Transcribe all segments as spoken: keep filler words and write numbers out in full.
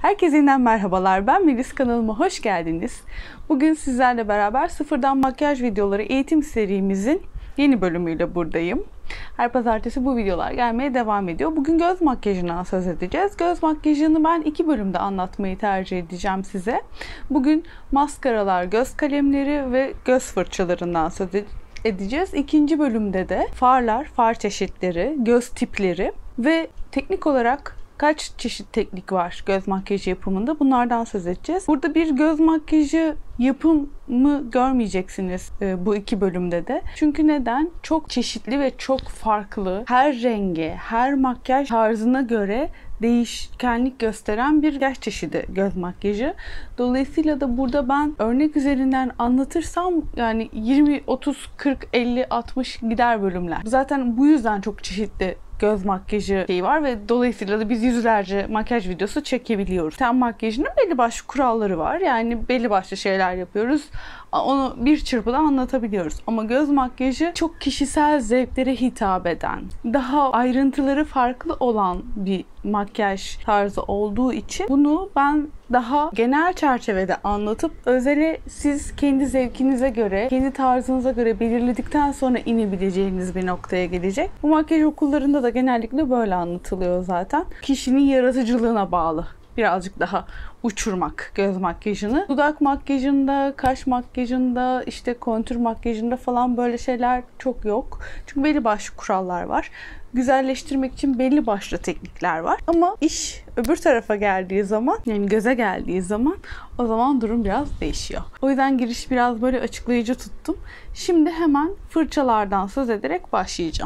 Herkese yeniden merhabalar. Ben Melis, kanalıma hoş geldiniz. Bugün sizlerle beraber sıfırdan makyaj videoları eğitim serimizin yeni bölümüyle buradayım. Her pazartesi bu videolar gelmeye devam ediyor. Bugün göz makyajından söz edeceğiz. Göz makyajını ben iki bölümde anlatmayı tercih edeceğim size. Bugün maskaralar, göz kalemleri ve göz fırçalarından söz edeceğiz. İkinci bölümde de farlar, far çeşitleri, göz tipleri ve teknik olarak kaç çeşit teknik var göz makyajı yapımında, bunlardan söz edeceğiz. Burada bir göz makyajı yapımı görmeyeceksiniz e, bu iki bölümde de. Çünkü neden? Çok çeşitli ve çok farklı, her renge, her makyaj tarzına göre değişkenlik gösteren bir makyaj çeşidi göz makyajı. Dolayısıyla da burada ben örnek üzerinden anlatırsam yani yirmi, otuz, kırk, elli, altmış gider bölümler. Zaten bu yüzden çok çeşitli göz makyajı şeyi var ve dolayısıyla da biz yüzlerce makyaj videosu çekebiliyoruz. Ten makyajının belli başlı kuralları var. Yani belli başlı şeyler yapıyoruz. Onu bir çırpıda anlatabiliyoruz. Ama göz makyajı çok kişisel zevklere hitap eden, daha ayrıntıları farklı olan bir makyaj tarzı olduğu için bunu ben daha genel çerçevede anlatıp özele siz kendi zevkinize göre, kendi tarzınıza göre belirledikten sonra inebileceğiniz bir noktaya gelecek. Bu makyaj okullarında da genellikle böyle anlatılıyor zaten. Kişinin yaratıcılığına bağlı. Birazcık daha uçurmak göz makyajını. Dudak makyajında, kaş makyajında, işte kontür makyajında falan böyle şeyler çok yok. Çünkü belli başlı kurallar var. Güzelleştirmek için belli başlı teknikler var. Ama iş öbür tarafa geldiği zaman, yani göze geldiği zaman o zaman durum biraz değişiyor. O yüzden giriş biraz böyle açıklayıcı tuttum. Şimdi hemen fırçalardan söz ederek başlayacağım.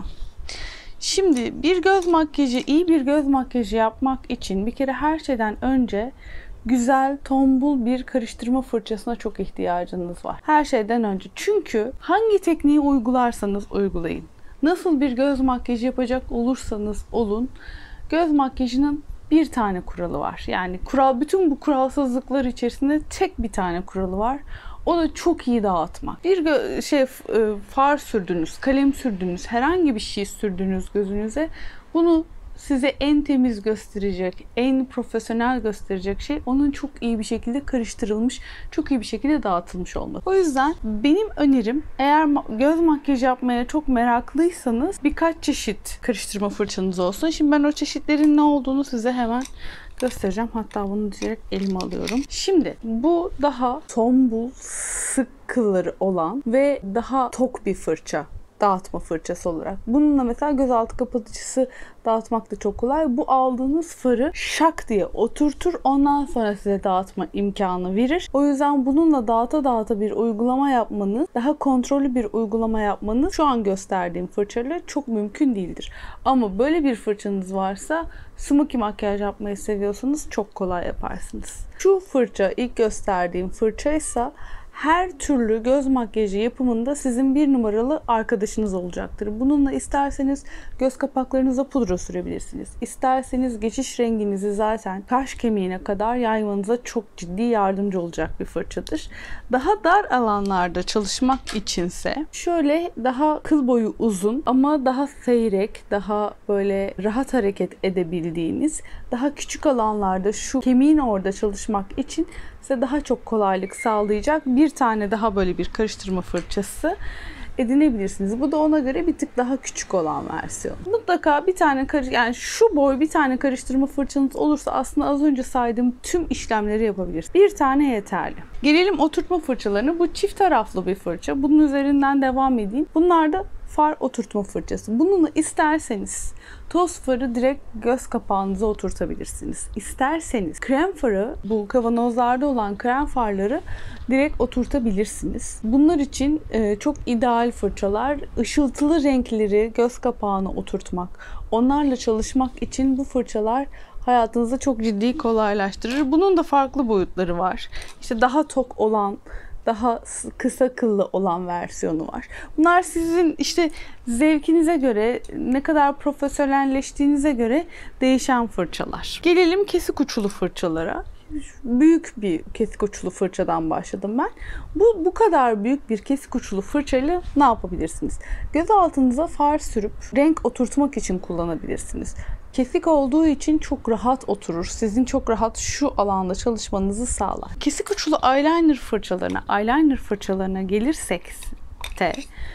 Şimdi bir göz makyajı, iyi bir göz makyajı yapmak için bir kere her şeyden önce güzel, tombul bir karıştırma fırçasına çok ihtiyacınız var. Her şeyden önce. Çünkü hangi tekniği uygularsanız uygulayın, nasıl bir göz makyajı yapacak olursanız olun, göz makyajının bir tane kuralı var. Yani kural, bütün bu kuralsızlıklar içerisinde tek bir tane kuralı var. O da çok iyi dağıtmak. Bir şey far sürdünüz, kalem sürdünüz, herhangi bir şey sürdünüz gözünüze. Bunu size en temiz gösterecek, en profesyonel gösterecek şey onun çok iyi bir şekilde karıştırılmış, çok iyi bir şekilde dağıtılmış olması. O yüzden benim önerim, eğer göz makyajı yapmaya çok meraklıysanız birkaç çeşit karıştırma fırçanız olsun. Şimdi ben o çeşitlerin ne olduğunu size hemen göstereceğim. Hatta bunu direkt elime alıyorum. Şimdi bu daha tombul, sık kılları olan ve daha tok bir fırça. Dağıtma fırçası olarak. Bununla mesela gözaltı kapatıcısı dağıtmak da çok kolay. Bu aldığınız farı şak diye oturtur. Ondan sonra size dağıtma imkanı verir. O yüzden bununla dağıta dağıta bir uygulama yapmanız, daha kontrollü bir uygulama yapmanız şu an gösterdiğim fırçayla çok mümkün değildir. Ama böyle bir fırçanız varsa, smokey makyaj yapmayı seviyorsanız çok kolay yaparsınız. Şu fırça, ilk gösterdiğim fırçaysa her türlü göz makyajı yapımında sizin bir numaralı arkadaşınız olacaktır. Bununla isterseniz göz kapaklarınıza pudra sürebilirsiniz. İsterseniz geçiş renginizi zaten kaş kemiğine kadar yaymanıza çok ciddi yardımcı olacak bir fırçadır. Daha dar alanlarda çalışmak içinse şöyle daha kıl boyu uzun ama daha seyrek, daha böyle rahat hareket edebildiğiniz, daha küçük alanlarda şu kemiğin orada çalışmak için size daha çok kolaylık sağlayacak bir tane daha böyle bir karıştırma fırçası edinebilirsiniz. Bu da ona göre bir tık daha küçük olan versiyon. Mutlaka bir tane karış yani şu boy bir tane karıştırma fırçanız olursa aslında az önce saydığım tüm işlemleri yapabilirsiniz. Bir tane yeterli. Gelelim oturtma fırçalarına. Bu çift taraflı bir fırça. Bunun üzerinden devam edeyim. Bunlar da far oturtma fırçası. Bununla isterseniz toz farı direkt göz kapağınıza oturtabilirsiniz. İsterseniz krem farı, bu kavanozlarda olan krem farları direkt oturtabilirsiniz. Bunlar için e, çok ideal fırçalar. Işıltılı renkleri göz kapağına oturtmak, onlarla çalışmak için bu fırçalar hayatınızı çok ciddi kolaylaştırır. Bunun da farklı boyutları var. İşte daha tok olan, daha kısa kıllı olan versiyonu var. Bunlar sizin işte zevkinize göre, ne kadar profesyonelleştiğinize göre değişen fırçalar. Gelelim kesik uçlu fırçalara. Büyük bir kesik uçlu fırçadan başladım ben. Bu bu kadar büyük bir kesik uçlu fırçayla ne yapabilirsiniz? Göz altınıza far sürüp renk oturtmak için kullanabilirsiniz. Kesik olduğu için çok rahat oturur. Sizin çok rahat şu alanda çalışmanızı sağlar. Kesik uçlu eyeliner fırçalarına, eyeliner fırçalarına gelirsek de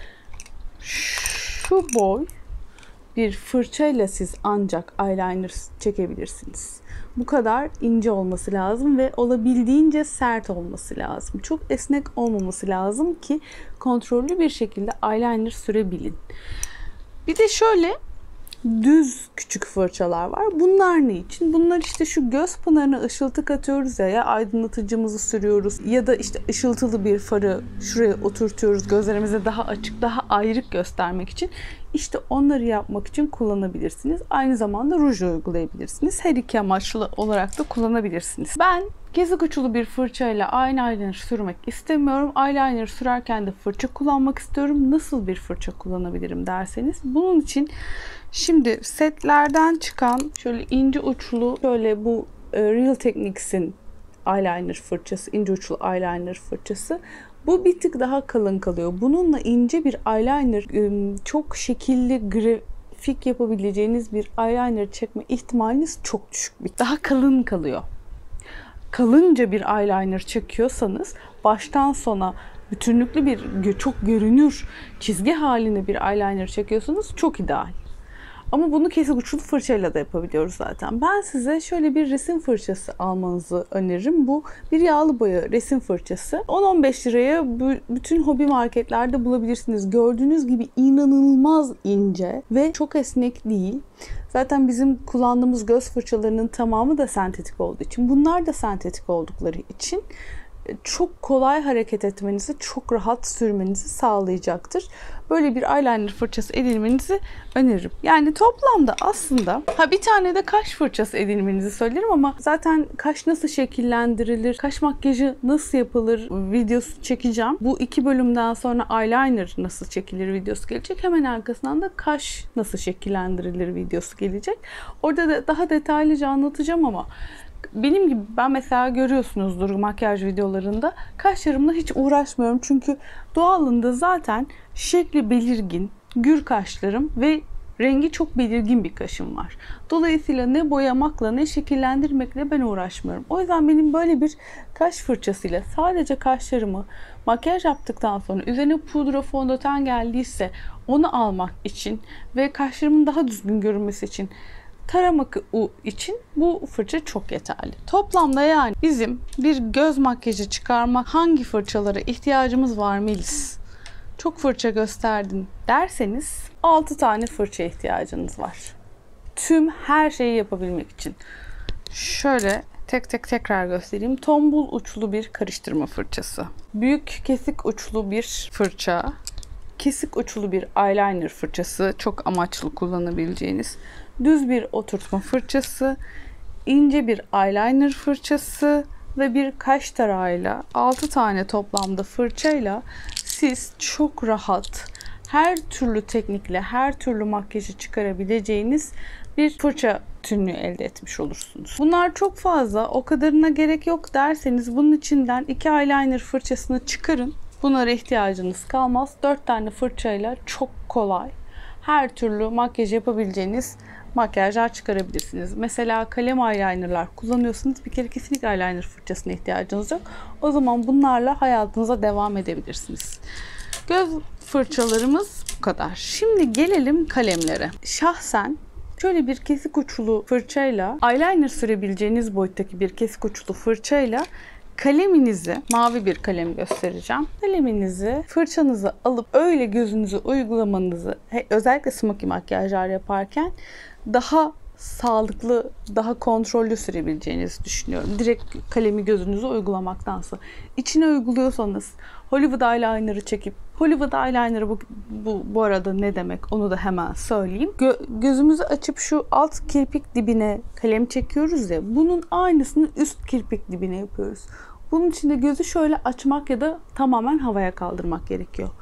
şu boy bir fırçayla siz ancak eyeliner çekebilirsiniz. Bu kadar ince olması lazım ve olabildiğince sert olması lazım. Çok esnek olmaması lazım ki kontrollü bir şekilde eyeliner sürebilin. Bir de şöyle düz küçük fırçalar var. Bunlar ne için? Bunlar işte şu göz pınarına ışıltı katıyoruz ya, ya aydınlatıcımızı sürüyoruz ya da işte ışıltılı bir farı şuraya oturtuyoruz gözlerimize daha açık, daha ayrık göstermek için. İşte onları yapmak için kullanabilirsiniz. Aynı zamanda ruj uygulayabilirsiniz. Her iki amaçlı olarak da kullanabilirsiniz. Ben kesik uçlu bir fırçayla eyeliner sürmek istemiyorum. Eyeliner sürerken de fırça kullanmak istiyorum. Nasıl bir fırça kullanabilirim derseniz, bunun için şimdi setlerden çıkan şöyle ince uçlu, şöyle bu Real Techniques'in eyeliner fırçası, ince uçlu eyeliner fırçası. Bu bir tık daha kalın kalıyor. Bununla ince bir eyeliner, çok şekilli, grafik yapabileceğiniz bir eyeliner çekme ihtimaliniz çok düşük. Daha kalın kalıyor. Kalınca bir eyeliner çekiyorsanız baştan sona bütünlüklü bir, çok görünür çizgi halinde bir eyeliner çekiyorsanız çok ideal. Ama bunu kesik uçlu fırçayla da yapabiliyoruz zaten. Ben size şöyle bir resim fırçası almanızı öneririm. Bu bir yağlı boya resim fırçası. on on beş liraya bütün hobi marketlerde bulabilirsiniz. Gördüğünüz gibi inanılmaz ince ve çok esnek değil. Zaten bizim kullandığımız göz fırçalarının tamamı da sentetik olduğu için, bunlar da sentetik oldukları için çok kolay hareket etmenizi, çok rahat sürmenizi sağlayacaktır. Böyle bir eyeliner fırçası edinmenizi öneririm. Yani toplamda aslında ha bir tane de kaş fırçası edinmenizi söylerim ama zaten kaş nasıl şekillendirilir, kaş makyajı nasıl yapılır videosu çekeceğim. Bu iki bölümden sonra eyeliner nasıl çekilir videosu gelecek. Hemen arkasından da kaş nasıl şekillendirilir videosu gelecek. Orada da daha detaylıca anlatacağım ama benim gibi, ben mesela görüyorsunuzdur makyaj videolarında, kaşlarımla hiç uğraşmıyorum. Çünkü doğalında zaten şekli belirgin, gür kaşlarım ve rengi çok belirgin bir kaşım var. Dolayısıyla ne boyamakla ne şekillendirmekle ben uğraşmıyorum. O yüzden benim böyle bir kaş fırçasıyla sadece kaşlarımı makyaj yaptıktan sonra üzerine pudra fondöten geldiyse onu almak için ve kaşlarımın daha düzgün görünmesi için, taramak için bu fırça çok yeterli. Toplamda yani bizim bir göz makyajı çıkarmak hangi fırçalara ihtiyacımız var Melis? Çok fırça gösterdin derseniz altı tane fırça ihtiyacınız var. Tüm her şeyi yapabilmek için. Şöyle tek tek tekrar göstereyim. Tombul uçlu bir karıştırma fırçası. Büyük kesik uçlu bir fırça. Kesik uçlu bir eyeliner fırçası. Çok amaçlı kullanabileceğiniz. Düz bir oturtma fırçası, ince bir eyeliner fırçası ve bir kaş tarağıyla, altı tane toplamda fırçayla siz çok rahat her türlü teknikle her türlü makyajı çıkarabileceğiniz bir fırça bütünlüğü elde etmiş olursunuz. Bunlar çok fazla, o kadarına gerek yok derseniz bunun içinden iki eyeliner fırçasını çıkarın. Bunlara ihtiyacınız kalmaz. dört tane fırçayla çok kolay her türlü makyaj yapabileceğiniz makyajlar çıkarabilirsiniz. Mesela kalem eyelinerlar kullanıyorsanız bir kere kesinlikle eyeliner fırçasına ihtiyacınız yok. O zaman bunlarla hayatınıza devam edebilirsiniz. Göz fırçalarımız bu kadar. Şimdi gelelim kalemlere. Şahsen şöyle bir kesik uçlu fırçayla, eyeliner sürebileceğiniz boyuttaki bir kesik uçlu fırçayla kaleminizi, mavi bir kalem göstereceğim. Kaleminizi, fırçanızı alıp öyle gözünüze uygulamanızı, özellikle smoky makyajlar yaparken daha sağlıklı, daha kontrollü sürebileceğinizi düşünüyorum. Direkt kalemi gözünüze uygulamaktansa. İçine uyguluyorsanız Hollywood eyeliner'ı çekip, Hollywood eyeliner'ı bu, bu, bu arada ne demek onu da hemen söyleyeyim. Gö gözümüzü açıp şu alt kirpik dibine kalem çekiyoruz ya, bunun aynısını üst kirpik dibine yapıyoruz. Bunun için de gözü şöyle açmak ya da tamamen havaya kaldırmak gerekiyor.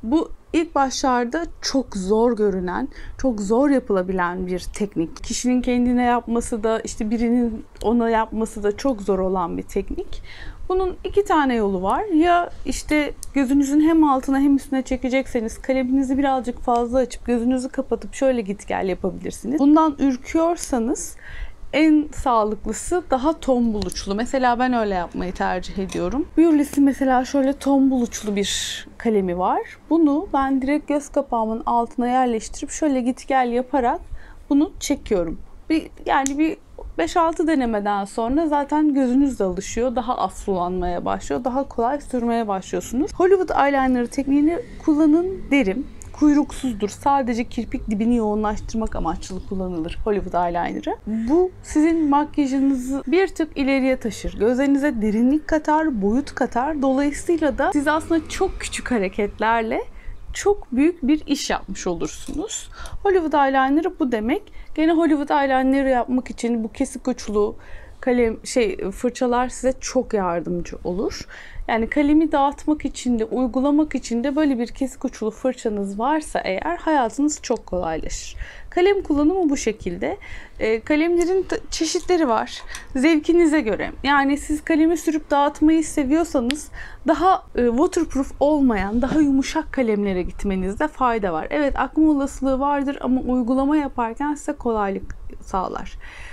Bu ilk başlarda çok zor görünen, çok zor yapılabilen bir teknik. Kişinin kendine yapması da, işte birinin ona yapması da çok zor olan bir teknik. Bunun iki tane yolu var. Ya işte gözünüzün hem altına hem üstüne çekecekseniz kaleminizi birazcık fazla açıp gözünüzü kapatıp şöyle git gel yapabilirsiniz. Bundan ürküyorsanız en sağlıklısı daha tombul uçlu. Mesela ben öyle yapmayı tercih ediyorum. Biolis'in mesela şöyle tombul uçlu bir kalemi var. Bunu ben direkt göz kapağımın altına yerleştirip şöyle git gel yaparak bunu çekiyorum. Bir, yani bir beş altı denemeden sonra zaten gözünüz de alışıyor. Daha az sulanmaya başlıyor. Daha kolay sürmeye başlıyorsunuz. Hollywood eyeliner tekniğini kullanın derim. Kuyruksuzdur. Sadece kirpik dibini yoğunlaştırmak amaçlı kullanılır Hollywood eyeliner'ı. Bu sizin makyajınızı bir tık ileriye taşır. Gözlerinize derinlik katar, boyut katar. Dolayısıyla da siz aslında çok küçük hareketlerle çok büyük bir iş yapmış olursunuz. Hollywood eyeliner'ı bu demek. Gene Hollywood eyeliner'ı yapmak için bu kesik uçlu kalem şey fırçalar size çok yardımcı olur. Yani kalemi dağıtmak için de uygulamak için de böyle bir kesik uçlu fırçanız varsa eğer hayatınız çok kolaylaşır. Kalem kullanımı bu şekilde. E, kalemlerin çeşitleri var. Zevkinize göre. Yani siz kalemi sürüp dağıtmayı seviyorsanız daha e, waterproof olmayan, daha yumuşak kalemlere gitmenizde fayda var. Evet, akma olasılığı vardır ama uygulama yaparken size kolaylık sağlar.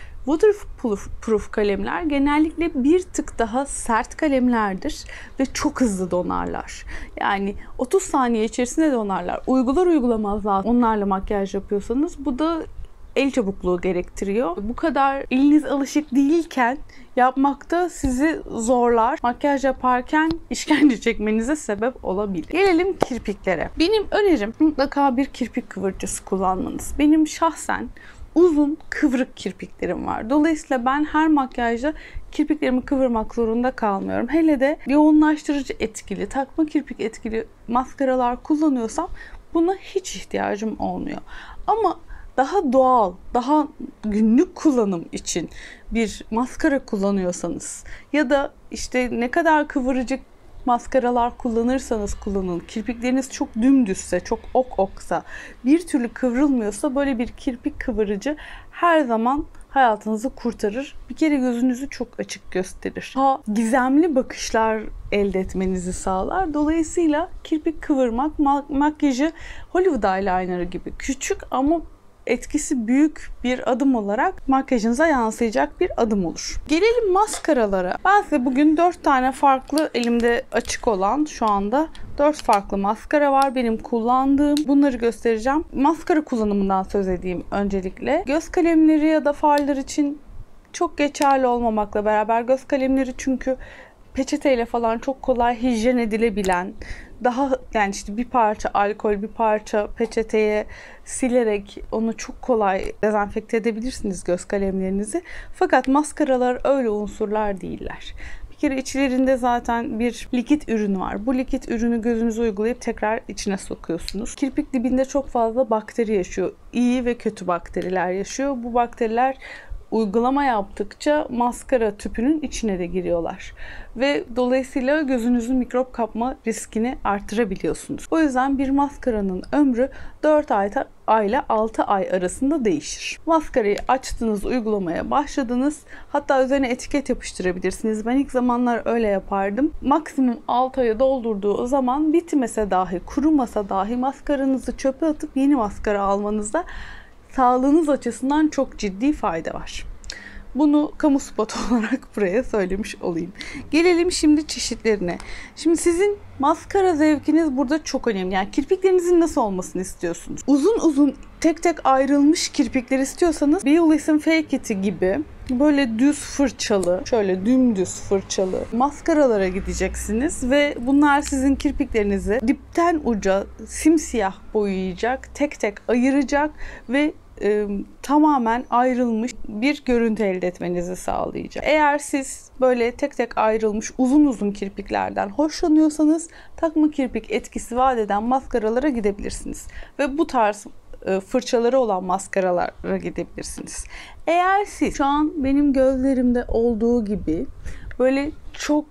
Waterproof kalemler genellikle bir tık daha sert kalemlerdir ve çok hızlı donarlar. Yani otuz saniye içerisinde donarlar. Uygular uygulamaz onlarla makyaj yapıyorsanız bu da el çabukluğu gerektiriyor. Bu kadar eliniz alışık değilken yapmakta sizi zorlar. Makyaj yaparken işkence çekmenize sebep olabilir. Gelelim kirpiklere. Benim önerim mutlaka bir kirpik kıvırcısı kullanmanız. Benim şahsen uzun kıvrık kirpiklerim var. Dolayısıyla ben her makyajda kirpiklerimi kıvırmak zorunda kalmıyorum. Hele de yoğunlaştırıcı etkili, takma kirpik etkili maskaralar kullanıyorsam buna hiç ihtiyacım olmuyor. Ama daha doğal, daha günlük kullanım için bir maskara kullanıyorsanız ya da işte ne kadar kıvırıcı maskaralar kullanırsanız kullanın, kirpikleriniz çok dümdüzse, çok ok oksa, bir türlü kıvrılmıyorsa böyle bir kirpik kıvırıcı her zaman hayatınızı kurtarır. Bir kere gözünüzü çok açık gösterir. Ha, gizemli bakışlar elde etmenizi sağlar. Dolayısıyla kirpik kıvırmak makyajı Hollywood eyeliner'ı gibi küçük ama etkisi büyük bir adım olarak makyajınıza yansıyacak bir adım olur. Gelelim maskaralara. Ben size bugün dört tane farklı, elimde açık olan şu anda dört farklı maskara var benim kullandığım. Bunları göstereceğim. Maskara kullanımından söz edeyim öncelikle. Göz kalemleri ya da farlar için çok geçerli olmamakla beraber göz kalemleri çünkü peçeteyle falan çok kolay hijyen edilebilen, daha yani işte bir parça alkol, bir parça peçeteye silerek onu çok kolay dezenfekte edebilirsiniz göz kalemlerinizi. Fakat maskaralar öyle unsurlar değiller. Bir kere içlerinde zaten bir likit ürün var. Bu likit ürünü gözünüze uygulayıp tekrar içine sokuyorsunuz. Kirpik dibinde çok fazla bakteri yaşıyor. İyi ve kötü bakteriler yaşıyor. Bu bakteriler uygulama yaptıkça maskara tüpünün içine de giriyorlar. Ve dolayısıyla gözünüzün mikrop kapma riskini artırabiliyorsunuz. O yüzden bir maskaranın ömrü dört ay ile altı ay arasında değişir. Maskarayı açtınız, uygulamaya başladınız. Hatta üzerine etiket yapıştırabilirsiniz. Ben ilk zamanlar öyle yapardım. Maksimum altı aya doldurduğu o zaman bitmese dahi, kurumasa dahi maskaranızı çöpe atıp yeni maskara almanızda sağlığınız açısından çok ciddi fayda var. Bunu kamu spotu olarak buraya söylemiş olayım. Gelelim şimdi çeşitlerine. Şimdi sizin maskara zevkiniz burada çok önemli. Yani kirpiklerinizin nasıl olmasını istiyorsunuz? Uzun uzun tek tek ayrılmış kirpikler istiyorsanız Biolis'in Fake It'i gibi böyle düz fırçalı, şöyle dümdüz fırçalı maskaralara gideceksiniz ve bunlar sizin kirpiklerinizi dipten uca simsiyah boyayacak, tek tek ayıracak ve e, tamamen ayrılmış bir görüntü elde etmenizi sağlayacak. Eğer siz böyle tek tek ayrılmış uzun uzun kirpiklerden hoşlanıyorsanız takma kirpik etkisi vaat eden maskaralara gidebilirsiniz. Ve bu tarz fırçaları olan maskaralara gidebilirsiniz. Eğer siz şu an benim gözlerimde olduğu gibi böyle çok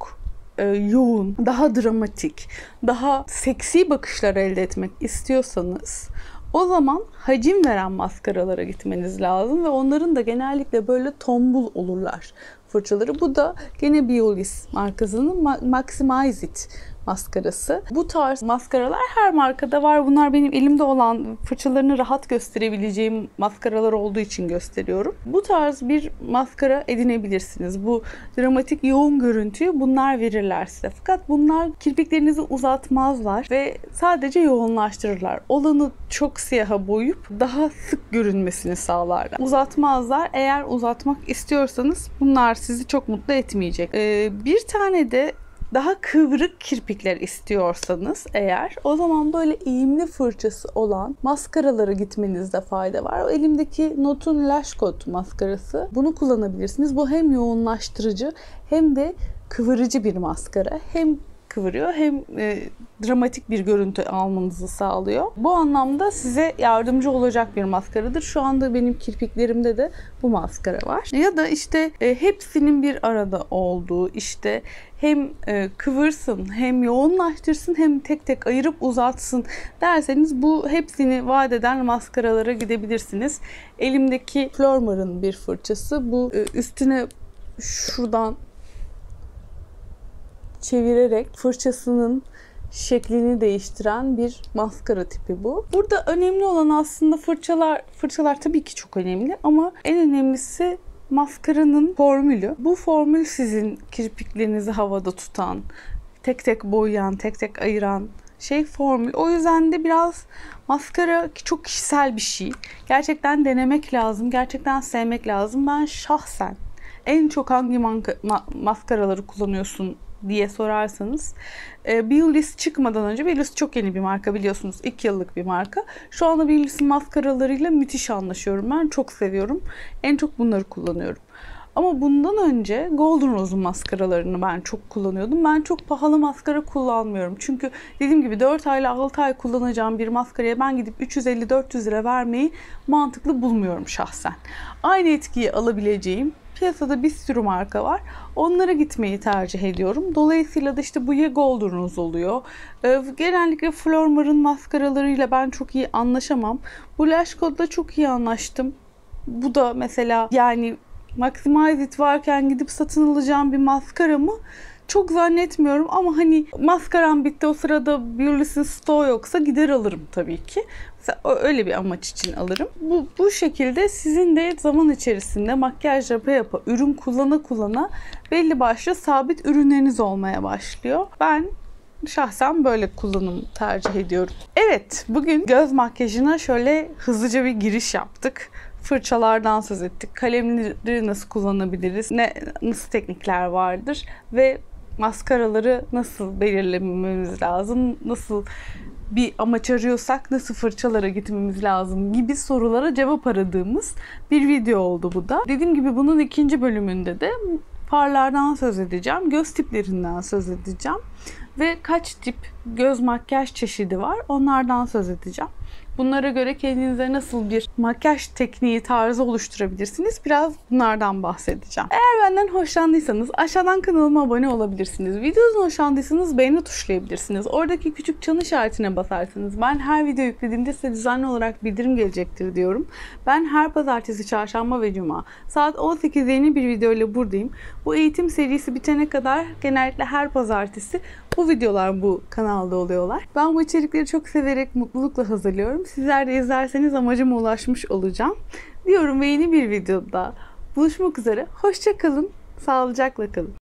e, yoğun, daha dramatik, daha seksi bakışlar elde etmek istiyorsanız o zaman hacim veren maskaralara gitmeniz lazım ve onların da genellikle böyle tombul olurlar fırçaları. Bu da gene Biolis markasının Maximize It maskarası. Bu tarz maskaralar her markada var. Bunlar benim elimde olan, fırçalarını rahat gösterebileceğim maskaralar olduğu için gösteriyorum. Bu tarz bir maskara edinebilirsiniz. Bu dramatik, yoğun görüntüyü bunlar verirler size. Fakat bunlar kirpiklerinizi uzatmazlar ve sadece yoğunlaştırırlar. Olanı çok siyaha boyayıp daha sık görünmesini sağlarlar. Uzatmazlar. Eğer uzatmak istiyorsanız bunlar sizi çok mutlu etmeyecek. Ee, bir tane de daha kıvrık kirpikler istiyorsanız eğer, o zaman böyle eğimli fırçası olan maskaralara gitmenizde fayda var. O elimdeki Notun Lash Coat maskarası. Bunu kullanabilirsiniz. Bu hem yoğunlaştırıcı hem de kıvırıcı bir maskara. Hem kıvırıyor hem e, dramatik bir görüntü almanızı sağlıyor. Bu anlamda size yardımcı olacak bir maskaradır. Şu anda benim kirpiklerimde de bu maskara var. Ya da işte e, hepsinin bir arada olduğu, işte hem e, kıvırsın, hem yoğunlaştırsın, hem tek tek ayırıp uzatsın derseniz bu hepsini vaat eden maskaralara gidebilirsiniz. Elimdeki Flormar'ın bir fırçası. Bu e, üstüne şuradan çevirerek fırçasının şeklini değiştiren bir maskara tipi bu. Burada önemli olan aslında fırçalar, fırçalar tabii ki çok önemli ama en önemlisi maskaranın formülü. Bu formül sizin kirpiklerinizi havada tutan, tek tek boyayan, tek tek ayıran şey formül. O yüzden de biraz maskara çok kişisel bir şey. Gerçekten denemek lazım, gerçekten sevmek lazım. Ben şahsen en çok hangi ma- maskaraları kullanıyorsun diye sorarsanız, e, Biolis çıkmadan önce, Biolis çok yeni bir marka biliyorsunuz, iki yıllık bir marka. Şu anda Biolis'in maskaralarıyla müthiş anlaşıyorum. Ben çok seviyorum. En çok bunları kullanıyorum. Ama bundan önce Golden Rose'un maskaralarını ben çok kullanıyordum. Ben çok pahalı maskara kullanmıyorum. Çünkü dediğim gibi dört ay ile altı ay kullanacağım bir maskaraya ben gidip üç yüz elli dört yüz lira vermeyi mantıklı bulmuyorum şahsen. Aynı etkiyi alabileceğim piyasada bir sürü marka var. Onlara gitmeyi tercih ediyorum. Dolayısıyla da işte bu ya Golden Rose oluyor. Ee, genellikle Flormar'ın maskaralarıyla ben çok iyi anlaşamam. Bu Lash Coat'la çok iyi anlaştım. Bu da mesela yani Maximize It varken gidip satın alacağım bir maskara mı? Çok zannetmiyorum ama hani maskaram bitti, o sırada Biolis'in stoğu yoksa gider alırım tabii ki. Mesela öyle bir amaç için alırım. Bu, bu şekilde sizin de zaman içerisinde makyaj yapa yapa, ürün kullana kullana belli başlı sabit ürünleriniz olmaya başlıyor. Ben şahsen böyle kullanım tercih ediyorum. Evet, bugün göz makyajına şöyle hızlıca bir giriş yaptık. Fırçalardan söz ettik. Kalemleri nasıl kullanabiliriz? Ne, nasıl teknikler vardır? Ve maskaraları nasıl belirlememiz lazım? Nasıl bir amaç arıyorsak nasıl fırçalara gitmemiz lazım gibi sorulara cevap aradığımız bir video oldu bu da. Dediğim gibi bunun ikinci bölümünde de farlardan söz edeceğim. Göz tiplerinden söz edeceğim. Ve kaç tip göz makyaj çeşidi var onlardan söz edeceğim. Bunlara göre kendinize nasıl bir makyaj tekniği tarzı oluşturabilirsiniz? Biraz bunlardan bahsedeceğim. Eğer benden hoşlandıysanız aşağıdan kanalıma abone olabilirsiniz. Videodan hoşlandıysanız beğeni tuşlayabilirsiniz. Oradaki küçük çan işaretine basarsanız ben her video yüklediğimde size düzenli olarak bildirim gelecektir diyorum. Ben her pazartesi, çarşamba ve cuma saat on sekizde yeni bir video ile buradayım. Bu eğitim serisi bitene kadar genellikle her pazartesi bu videolar bu kanalda oluyorlar. Ben bu içerikleri çok severek, mutlulukla hazırlıyorum. Sizler de izlerseniz amacıma ulaşmış olacağım diyorum ve yeni bir videoda buluşmak üzere. Hoşça kalın, sağlıcakla kalın.